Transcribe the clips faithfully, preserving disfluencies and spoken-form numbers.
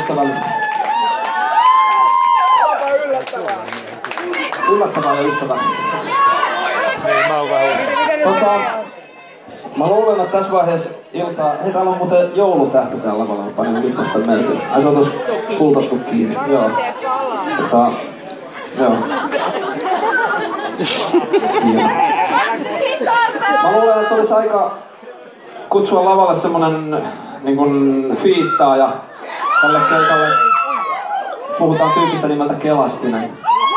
ystävällistä. Yllättävää. Yllättävää ja ystävällistä. Niin, mä oon vähän. Tota, mä luulen, että tässä vaiheessa iltaa... Hei, täällä on muuten joulutähti täällä lavalla. Mä panin Mikkosta melkein. Ai, se on tossa pultattu kiinni. Joo. Tota... Joo. Hieno. Mä luulen, että olisi aika kutsua lavalle semmonen niin kuin fiittaaja tälle keikalle. Puhutaan tyypistä nimeltä Kelastinen.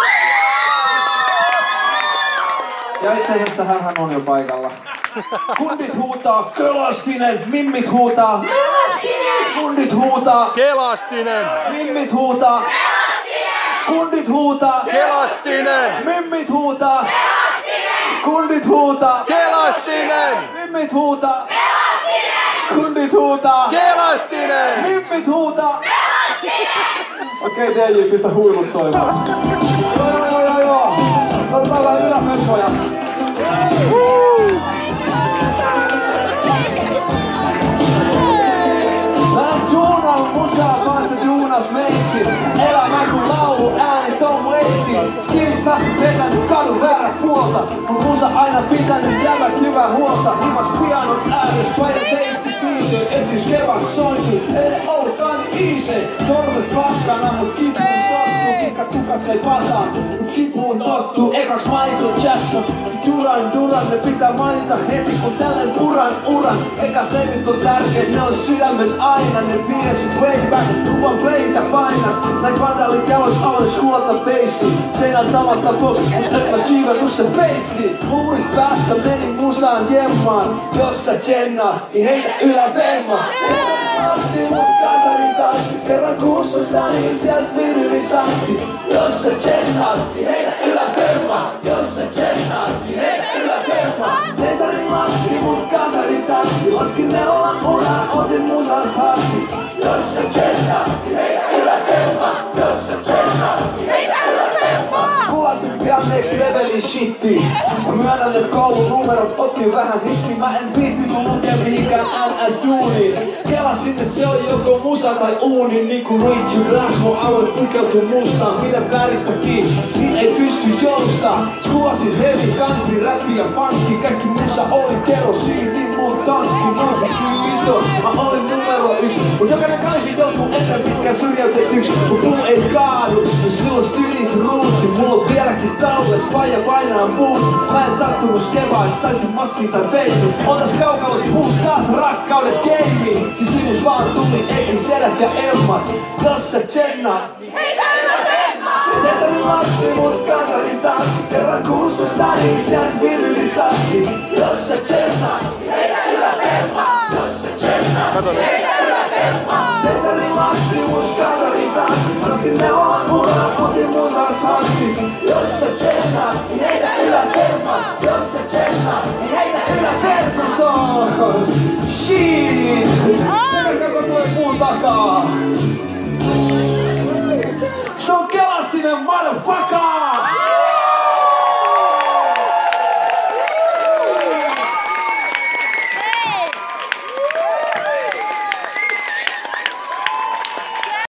Ja itse asiassa hänhän on jo paikalla. Kundit huutaa Kelastinen, mimmit huutaa Kelastinen, kundit huutaa Kelastinen, mimmit huutaa Kelastinen, kundit huutaa Kelastinen, mimmit huutaa Kelastinen, kundit huutaa Kelastinen, mimmit huutaa Kelastinen, kundit huutaa Kelastinen, mimmit huutaa. Okei, D J, pistä huilut soimaan. Joo, joo, joo, joo, joo. Otetaan vähän yläpempoja. Mä duunan musaa, vaan se duunas meitsi. Elämä kun laulu, ääni Tom Waitsi. Skillis asti vetänyt kadun väärä puolta. Mun musa aina pitänyt jävästä hyvää huolta. Himas pianon ääressä, pajan teisti biiseen. Etys kevas sointi, ei ollutkaan niin easy. Sormet paskana, mut kipuun tottuu. Kikka kukat ei pasaa, mut kipuun tottuu. Ekaks Michael Jackson, sit Duran Duran. Ne pitää mainita heti kun tälleen puran uran. Eka teivit on tärkeet, ne on sydämes aina. Ne vie sut way back, luvan playtä painat. Näin vandaalit jalos aloin skulata beissi. Seinän samalta box, nyt mä tsiivattu se feissi. Muurit päässä meni musaan jemmaan. Jos sä tsennaat, niin heitä ylävemma. Lapsi mut kasarin tanssi. Kerran kuussa niin sielt vinyli saksi. Jos sä tsennaat, niin heitä ylävemma. Jos sä tsennaat, niin heitä ylävemma. Cesarin lapsi mut kasarin tanssi. Laskin neulan uraan, otin musast hassi. Jos sä tsennaat, niin heitä ylävemma. Jos sä tsennaat, niin heitä ylävemma. Kulasin pian next levelin shitti. Mä myönnän, et koulun numerot otin vähän hitti. Mä en viittinyt lukea mihinkään N S-duuniin. Kelasin, et se on joko musa tai uuni. Niinku Richie Blackmore, aloin pukeutua mustaan. Pidä väristä kiinni, siinä ei pysty joustaa. Skuasin heavy, country, rappi ja funkki. Kaikki musa oli kerosiini, mut tanssi nousi kiito. Mä olin numero yksi, mut jokainen kaivi joutuu ennen pitkään syrjäytetyks. Mut muu ei kaadu, jos silloin stylit ruutsi. Mulla on vieläkin talles, faija painaa muut. Mä en tarttunut kevään, saisin massia tai veipin. Otas kaukalos puut taas rakkaudes geimiin. Siis sinus vaan tuli, eikä sedät ja emmat. Jos sä tsennaat, heitä ylävemma. Cesarin lapsi mut kasarin tanssi. Kerran kuussa stadin sielt vinyli saksi. Jos sä tsennaat, heitä ylävemma. Jos sä tsennaat, heitä ylävemma. Cesarin lapsi mut kasarin tanssi. Laskin neulan uraan, otin musast hassi. Jos sä tsennaat, heitä ylävemma. Jos sä tsennaat, heitä ylävemma. Shit! Sekä koko toi puun takaa. Se on Kelastinen, motherfucker!